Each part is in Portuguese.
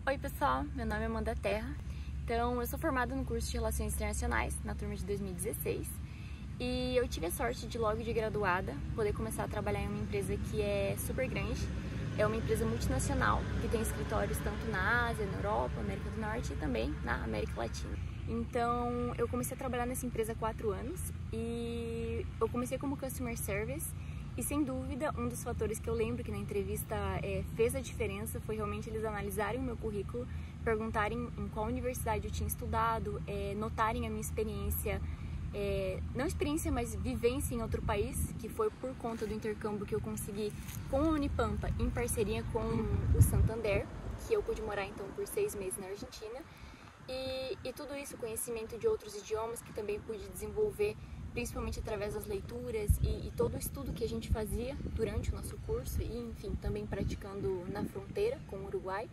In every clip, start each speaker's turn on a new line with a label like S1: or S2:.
S1: Oi pessoal, meu nome é Amanda Terra. Então, eu sou formada no curso de Relações Internacionais, na turma de 2016. E eu tive a sorte de, logo de graduada, poder começar a trabalhar em uma empresa que é super grande. É uma empresa multinacional, que tem escritórios tanto na Ásia, na Europa, América do Norte e também na América Latina. Então, eu comecei a trabalhar nessa empresa há 4 anos e eu comecei como Customer Service. E sem dúvida, um dos fatores que eu lembro que na entrevista fez a diferença foi realmente eles analisarem o meu currículo, perguntarem em qual universidade eu tinha estudado, notarem a minha experiência, não experiência, mas vivência em outro país, que foi por conta do intercâmbio que eu consegui com a Unipampa, em parceria com o Santander, que eu pude morar então por 6 meses na Argentina. E tudo isso, conhecimento de outros idiomas que também pude desenvolver, principalmente através das leituras e todo o estudo que a gente fazia durante o nosso curso e, enfim, também praticando na fronteira com o Uruguai.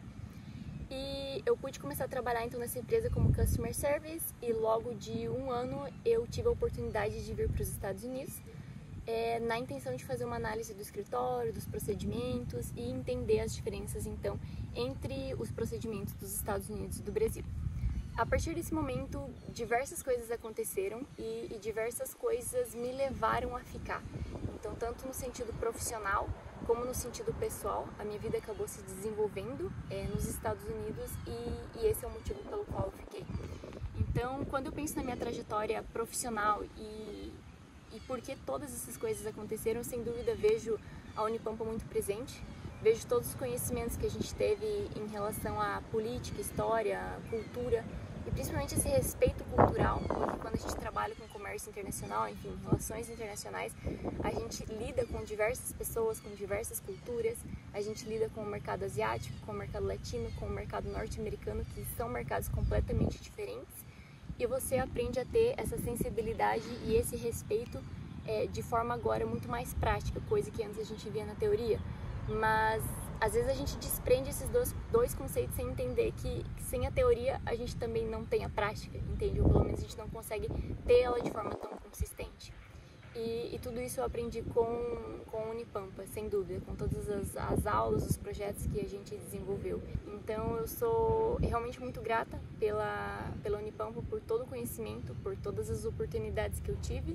S1: E eu pude começar a trabalhar então nessa empresa como Customer Service e logo de 1 ano eu tive a oportunidade de vir para os Estados Unidos na intenção de fazer uma análise do escritório, dos procedimentos e entender as diferenças então entre os procedimentos dos Estados Unidos e do Brasil. A partir desse momento, diversas coisas aconteceram e diversas coisas me levaram a ficar. Então, tanto no sentido profissional como no sentido pessoal, a minha vida acabou se desenvolvendo nos Estados Unidos e esse é o motivo pelo qual eu fiquei. Então, quando eu penso na minha trajetória profissional e por que todas essas coisas aconteceram, sem dúvida vejo a Unipampa muito presente. Vejo todos os conhecimentos que a gente teve em relação à política, história, cultura e principalmente esse respeito cultural, porque quando a gente trabalha com comércio internacional, enfim, relações internacionais, a gente lida com diversas pessoas, com diversas culturas, a gente lida com o mercado asiático, com o mercado latino, com o mercado norte-americano, que são mercados completamente diferentes, e você aprende a ter essa sensibilidade e esse respeito de forma agora muito mais prática, coisa que antes a gente via na teoria. Mas às vezes a gente desprende esses dois conceitos sem entender que sem a teoria a gente também não tem a prática, entende? Ou pelo menos a gente não consegue ter ela de forma tão consistente. E tudo isso eu aprendi com a Unipampa, sem dúvida, com todas as aulas, os projetos que a gente desenvolveu. Então eu sou realmente muito grata pela Unipampa por todo o conhecimento, por todas as oportunidades que eu tive.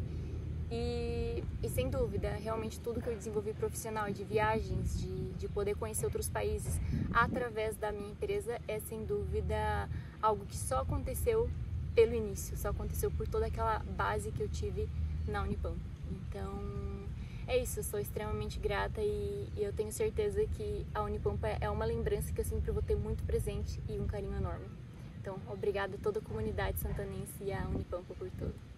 S1: E sem dúvida, realmente tudo que eu desenvolvi profissional, de viagens, de poder conhecer outros países através da minha empresa é sem dúvida algo que só aconteceu pelo início, só aconteceu por toda aquela base que eu tive na Unipampa. Então é isso, eu sou extremamente grata e eu tenho certeza que a Unipampa é uma lembrança que eu sempre vou ter muito presente e um carinho enorme. Então, obrigada a toda a comunidade santanense e a Unipampa por tudo.